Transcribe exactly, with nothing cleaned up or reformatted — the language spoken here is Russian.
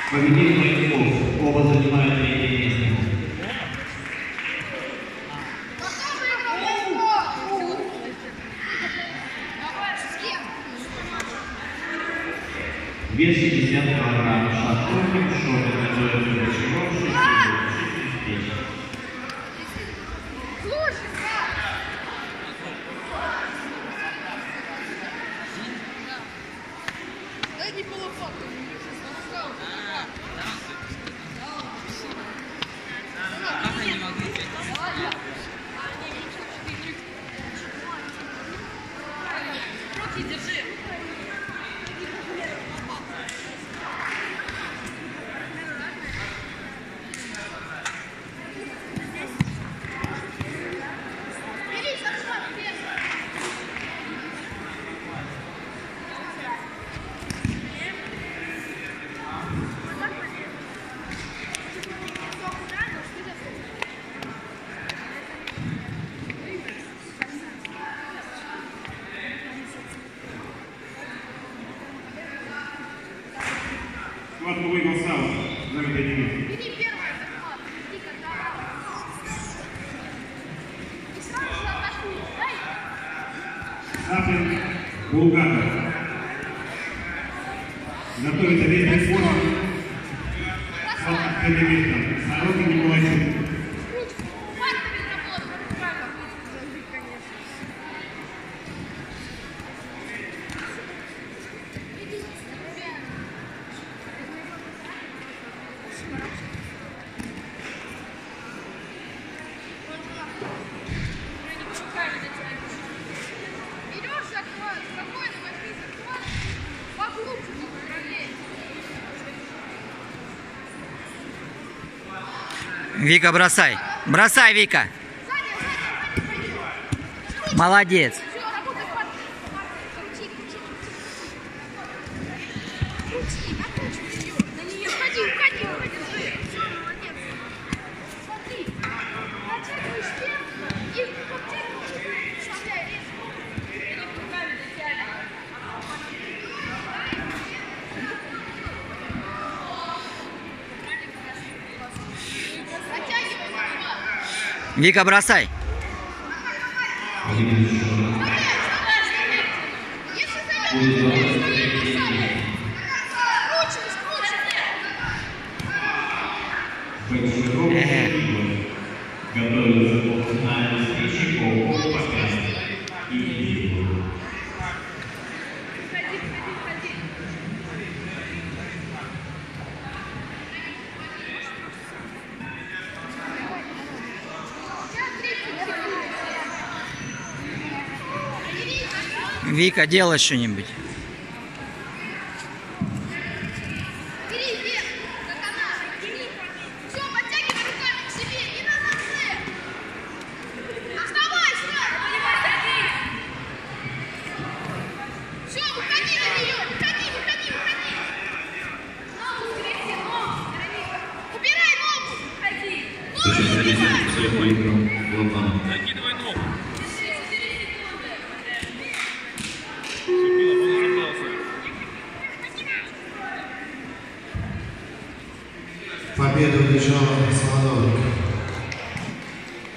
Победитель очков. Оба занимают третье место. Вес шестьдесят килограмм. Шахтовник, шорты готовятся к очкам, шесть печь. Схватку выиграл Саур. Занятое место. Бери первое захват. Иди когда. И сразу же атакуй. Дай. Сафин, Булгаков. Готовится весь присмотр. Схватка первое место. Сорокин Николайчук. Вика, бросай. Бросай, Вика. Молодец. Вика, бросай. Готовится полуфинальная встреча по попаданию и Вика, делай что-нибудь. Закидывай ногу. Победу одержала